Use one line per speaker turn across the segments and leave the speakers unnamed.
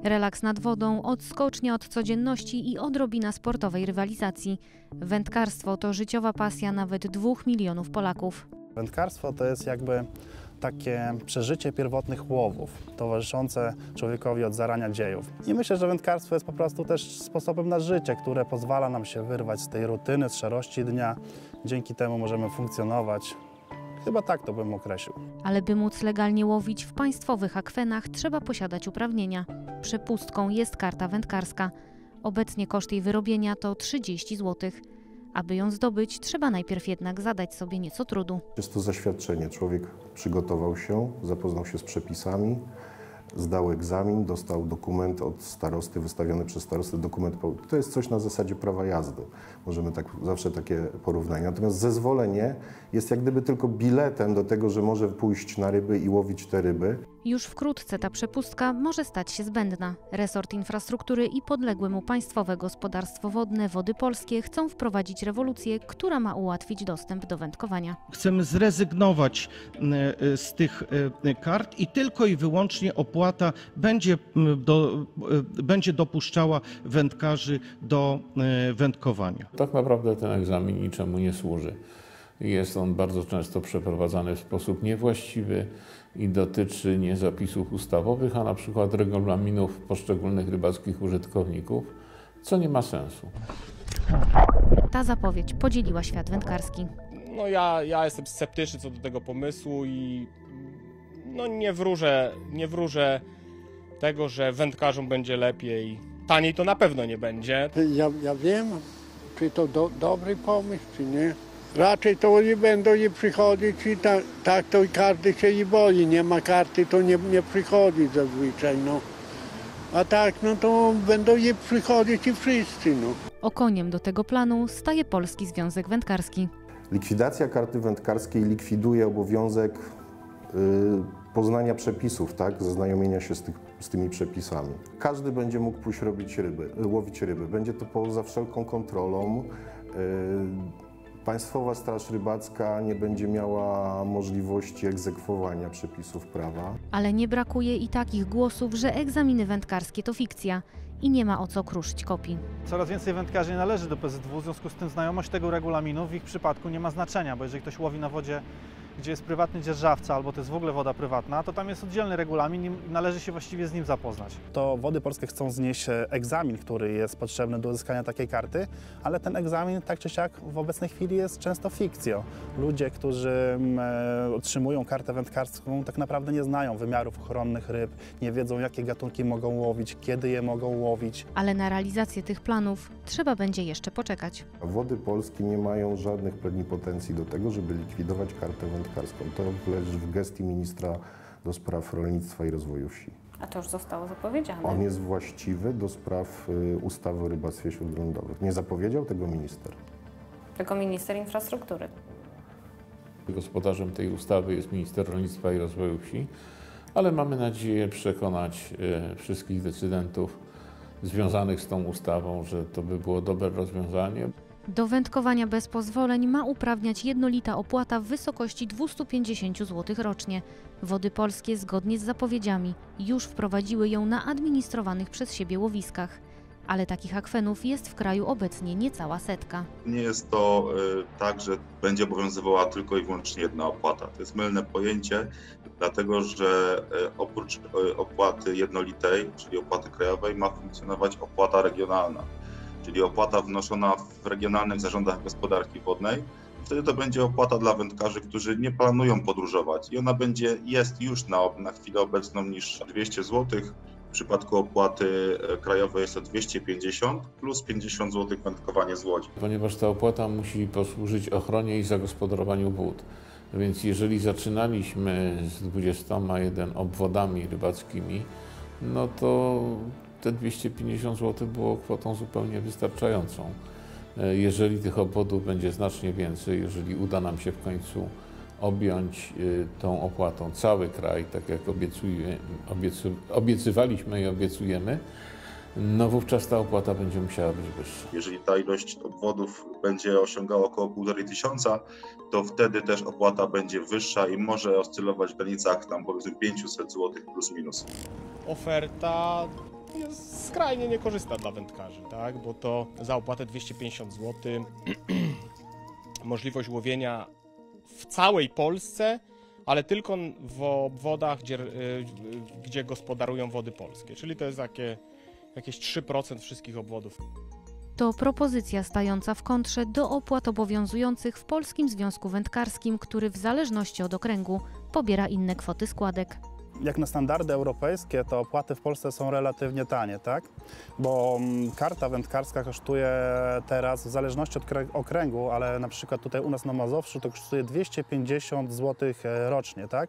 Relaks nad wodą, odskocznia od codzienności i odrobina sportowej rywalizacji. Wędkarstwo to życiowa pasja nawet 2 milionów Polaków.
Wędkarstwo to jest jakby takie przeżycie pierwotnych łowów, towarzyszące człowiekowi od zarania dziejów. I myślę, że wędkarstwo jest po prostu też sposobem na życie, które pozwala nam się wyrwać z tej rutyny, z szarości dnia. Dzięki temu możemy funkcjonować. Chyba tak to bym określił.
Ale by móc legalnie łowić w państwowych akwenach, trzeba posiadać uprawnienia. Przepustką jest karta wędkarska. Obecnie koszt jej wyrobienia to 30 zł. Aby ją zdobyć, trzeba najpierw jednak zadać sobie nieco trudu.
Jest to zaświadczenie. Człowiek przygotował się, zapoznał się z przepisami, zdał egzamin, dostał dokument od starosty, wystawiony przez starostę dokument. To jest coś na zasadzie prawa jazdy. Możemy tak, zawsze takie porównanie. Natomiast zezwolenie jest jak gdyby tylko biletem do tego, że może pójść na ryby i łowić te ryby.
Już wkrótce ta przepustka może stać się zbędna. Resort Infrastruktury i podległe mu Państwowe Gospodarstwo Wodne Wody Polskie chcą wprowadzić rewolucję, która ma ułatwić dostęp do wędkowania.
Chcemy zrezygnować z tych kart i tylko i wyłącznie opłata będzie dopuszczała wędkarzy do wędkowania.
Tak naprawdę ten egzamin niczemu nie służy. Jest on bardzo często przeprowadzany w sposób niewłaściwy i dotyczy nie zapisów ustawowych, a na przykład regulaminów poszczególnych rybackich użytkowników, co nie ma sensu.
Ta zapowiedź podzieliła świat wędkarski.
No ja jestem sceptyczny co do tego pomysłu i no nie wróżę tego, że wędkarzom będzie lepiej. Taniej to na pewno nie będzie.
Ja wiem, czy to dobry pomysł, czy nie. Raczej to nie będą je przychodzić i tak to każdy się i boi. Nie ma karty, to nie przychodzi zazwyczaj, no. A tak, no to będą je przychodzić i wszyscy, no.
Okoniem do tego planu staje Polski Związek Wędkarski.
Likwidacja karty wędkarskiej likwiduje obowiązek poznania przepisów, tak? Zaznajomienia się z tymi przepisami. Każdy będzie mógł pójść łowić ryby. Będzie to poza wszelką kontrolą. Państwowa Straż Rybacka nie będzie miała możliwości egzekwowania przepisów prawa.
Ale nie brakuje i takich głosów, że egzaminy wędkarskie to fikcja i nie ma o co kruszyć kopii.
Coraz więcej wędkarzy nie należy do PZW, w związku z tym znajomość tego regulaminu w ich przypadku nie ma znaczenia, bo jeżeli ktoś łowi na wodzie, gdzie jest prywatny dzierżawca albo to jest w ogóle woda prywatna, to tam jest oddzielny regulamin i należy się właściwie z nim zapoznać.
To Wody Polskie chcą znieść egzamin, który jest potrzebny do uzyskania takiej karty, ale ten egzamin tak czy siak w obecnej chwili jest często fikcją. Ludzie, którzy otrzymują kartę wędkarską, tak naprawdę nie znają wymiarów ochronnych ryb, nie wiedzą, jakie gatunki mogą łowić, kiedy je mogą łowić.
Ale na realizację tych planów trzeba będzie jeszcze poczekać.
Wody Polskie nie mają żadnych plenipotencji do tego, żeby likwidować kartę wędkarską. To leży w gestii ministra do spraw rolnictwa i rozwoju wsi.
A to już zostało zapowiedziane.
On jest właściwy do spraw ustawy o rybactwie śródlądowym. Nie zapowiedział tego minister?
Tylko minister infrastruktury.
Gospodarzem tej ustawy jest minister rolnictwa i rozwoju wsi, ale mamy nadzieję przekonać wszystkich decydentów związanych z tą ustawą, że to by było dobre rozwiązanie.
Do wędkowania bez pozwoleń ma uprawniać jednolita opłata w wysokości 250 zł rocznie. Wody Polskie zgodnie z zapowiedziami już wprowadziły ją na administrowanych przez siebie łowiskach. Ale takich akwenów jest w kraju obecnie niecała setka.
Nie jest to tak, że będzie obowiązywała tylko i wyłącznie jedna opłata. To jest mylne pojęcie, dlatego że oprócz opłaty jednolitej, czyli opłaty krajowej, ma funkcjonować opłata regionalna, czyli opłata wnoszona w regionalnych zarządach gospodarki wodnej. Wtedy to będzie opłata dla wędkarzy, którzy nie planują podróżować i ona jest już na chwilę obecną niższa. 200 zł. W przypadku opłaty krajowej jest to 250 plus 50 zł wędkowanie z łodzi.
Ponieważ ta opłata musi posłużyć ochronie i zagospodarowaniu wód. Więc jeżeli zaczynaliśmy z 21 obwodami rybackimi, no to te 250 zł było kwotą zupełnie wystarczającą. Jeżeli tych obwodów będzie znacznie więcej, jeżeli uda nam się w końcu objąć tą opłatą cały kraj, tak jak obiecywaliśmy i obiecujemy, no wówczas ta opłata będzie musiała być wyższa.
Jeżeli ta ilość obwodów będzie osiągała około 1500, to wtedy też opłata będzie wyższa i może oscylować w granicach tam powiedzmy 500 zł plus minus.
Oferta jest skrajnie niekorzystna dla wędkarzy, tak? Bo to za opłatę 250 zł możliwość łowienia w całej Polsce, ale tylko w obwodach, gdzie gospodarują Wody Polskie, czyli to jest jakieś 3% wszystkich obwodów.
To propozycja stająca w kontrze do opłat obowiązujących w Polskim Związku Wędkarskim, który w zależności od okręgu pobiera inne kwoty składek.
Jak na standardy europejskie, to opłaty w Polsce są relatywnie tanie, tak? Bo karta wędkarska kosztuje teraz, w zależności od okręgu, ale na przykład tutaj u nas na Mazowszu to kosztuje 250 zł rocznie, tak?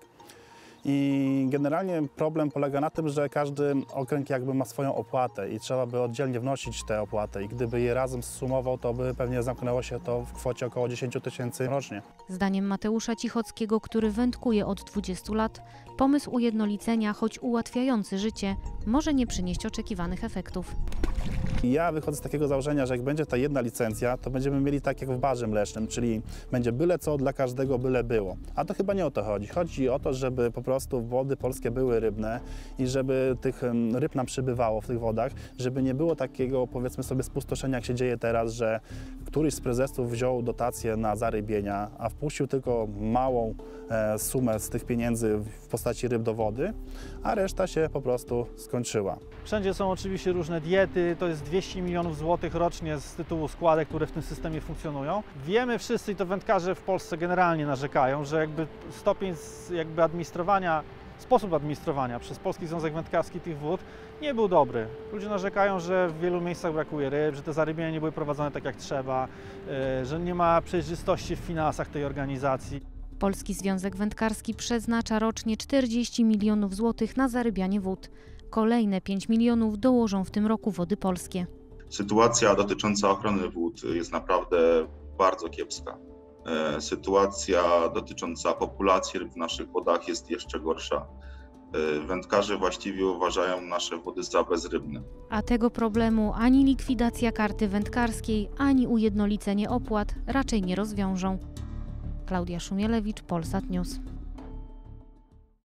I generalnie problem polega na tym, że każdy okręg jakby ma swoją opłatę i trzeba by oddzielnie wnosić te opłaty i gdyby je razem zsumował, to by pewnie zamknęło się to w kwocie około 10 000 rocznie.
Zdaniem Mateusza Cichockiego, który wędkuje od 20 lat, pomysł ujednolicenia, choć ułatwiający życie, może nie przynieść oczekiwanych efektów.
Ja wychodzę z takiego założenia, że jak będzie ta jedna licencja, to będziemy mieli tak jak w barze mlecznym, czyli będzie byle co dla każdego byle było. A to chyba nie o to chodzi. Chodzi o to, żeby po prostu wody polskie były rybne i żeby tych ryb nam przybywało w tych wodach, żeby nie było takiego, powiedzmy sobie, spustoszenia, jak się dzieje teraz, że któryś z prezesów wziął dotację na zarybienia, a wpuścił tylko małą sumę z tych pieniędzy w postaci ryb do wody, a reszta się po prostu skończyła.
Wszędzie są oczywiście różne diety, to jest 200 milionów złotych rocznie z tytułu składek, które w tym systemie funkcjonują. Wiemy wszyscy, i to wędkarze w Polsce generalnie narzekają, że jakby stopień administrowania, sposób administrowania przez Polski Związek Wędkarski tych wód nie był dobry. Ludzie narzekają, że w wielu miejscach brakuje ryb, że te zarybienia nie były prowadzone tak jak trzeba, że nie ma przejrzystości w finansach tej organizacji.
Polski Związek Wędkarski przeznacza rocznie 40 milionów złotych na zarybianie wód. Kolejne 5 milionów dołożą w tym roku Wody Polskie.
Sytuacja dotycząca ochrony wód jest naprawdę bardzo kiepska. Sytuacja dotycząca populacji ryb w naszych wodach jest jeszcze gorsza. Wędkarze właściwie uważają nasze wody za bezrybne.
A tego problemu ani likwidacja karty wędkarskiej, ani ujednolicenie opłat raczej nie rozwiążą. Klaudia Szumielewicz, Polsat News.